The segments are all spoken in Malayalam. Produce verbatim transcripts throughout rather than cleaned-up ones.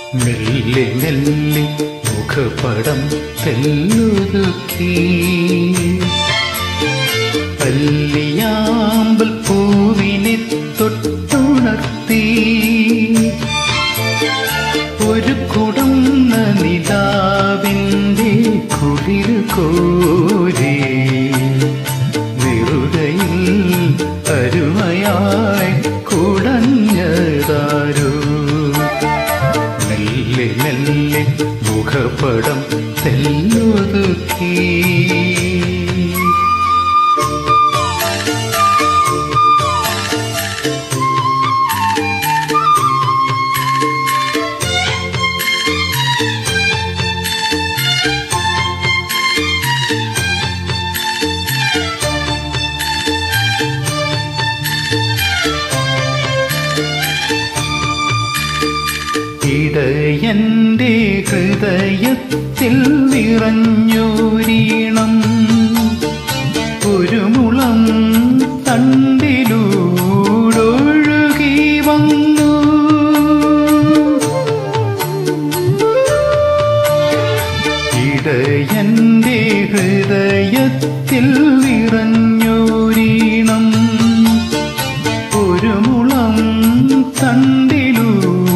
മെല്ലെ മെല്ലെ മുഖപടം തെല്ലൊതുക്കി അല്ലിയാമ്പൽ പൂവിനെ തൊട്ടുണർത്തി ഒരു കുടന്ന നിലാവിൻ്റെ കുളിർ കോരി നിറുകയിൽ അരുമയായി കുടഞ്ഞതാരോ മെല്ലെ മെല്ലെ മുഖപടം തെല്ലൊതുക്കി ഇടയൻ്റെ ഹൃദയത്തിൽ നിറഞ്ഞോരീണം ഒരു മുളം തണ്ടിലൂടൊഴുകി വന്നു ഇടയൻ്റെ ഹൃദയത്തിൽ നിറഞ്ഞോരീണം ഒരു മുളം തണ്ടിലൂ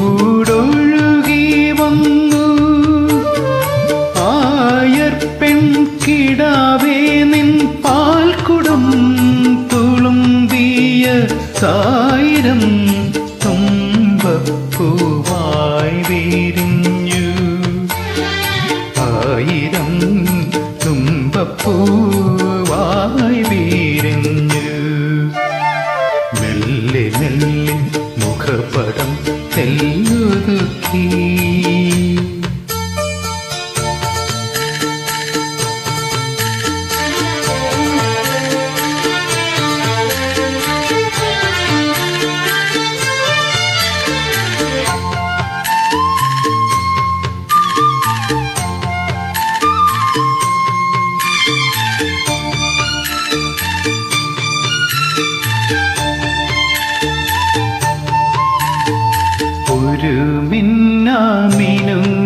കിടാവേ നിൻ പാൽക്കുടം തുളുമ്പിയ സായിരം തുമ്പപ്പൂവായി വിരിഞ്ഞു ആയിരം തുമ്പപ്പൂവായി വിരിഞ്ഞു മെല്ലെ മെല്ലെ മുഖപടം തെല്ലൊതുക്കി ഒരു മിന്നാമിനും